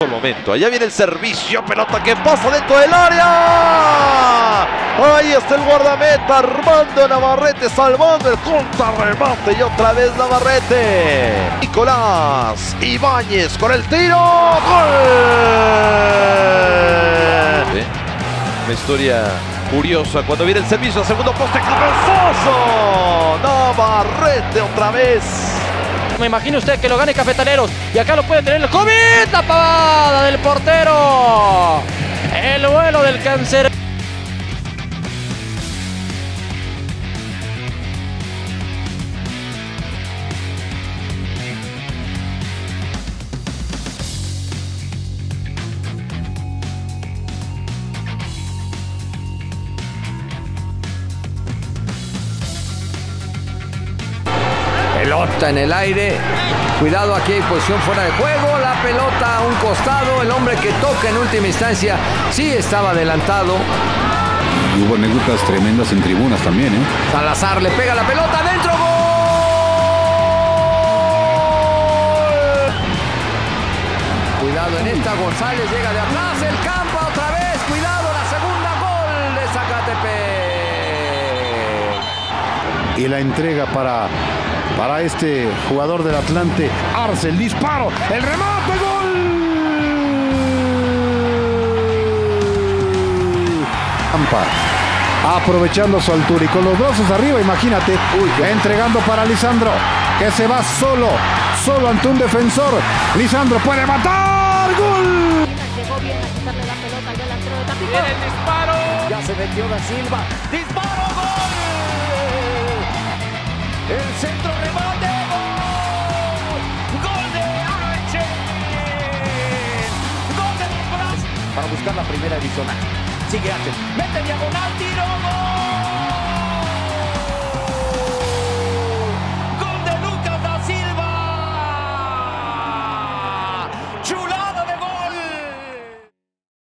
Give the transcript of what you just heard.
el momento. Allá viene el servicio, pelota que pasa dentro del área. Ahí está el guardameta Armando Navarrete salvando el contrarremate y otra vez Navarrete. Nicolás Ibáñez con el tiro. ¡Gol! Una historia curiosa cuando viene el servicio al segundo poste, cabezazo. Navarrete otra vez. Me imagino usted que lo gane Cafetaleros y acá lo puede tener el COVID, la pavada del portero. El vuelo del cáncer. Pelota en el aire, cuidado, aquí hay posición fuera de juego, la pelota a un costado, el hombre que toca en última instancia sí estaba adelantado. Y hubo anécdotas tremendas en tribunas también, ¿eh? Salazar le pega la pelota adentro, ¡gol! Cuidado en esta, González llega de atrás, el campo otra vez, cuidado, la segunda, gol de Zacatepec. Y la entrega para este jugador del Atlante, Arce, el disparo, el remate, gol. Aprovechando su altura y con los brazos arriba, imagínate, entregando para Lisandro, que se va solo ante un defensor. Lisandro puede matar, gol. Llegó bien a quitarle la pelota al delantero de Tampico. Viene el disparo. Ya se metió Da Silva, Disparo, gol. el centro, remate, gol. Gol de Archen. Gol de Brasil. Para buscar la primera adicional. Sigue Arce, mete diagonal, tiro, gol.